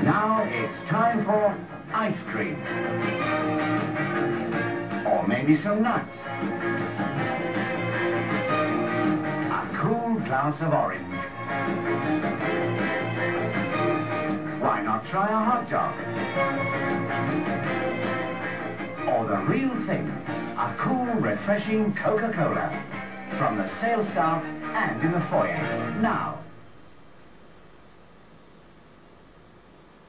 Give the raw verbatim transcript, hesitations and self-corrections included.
Now it's time for ice cream. Or maybe some nuts. A cool glass of orange. Why not try a hot dog? Or the real thing, a cool, refreshing Coca-Cola. From the sales staff and in the foyer. Now.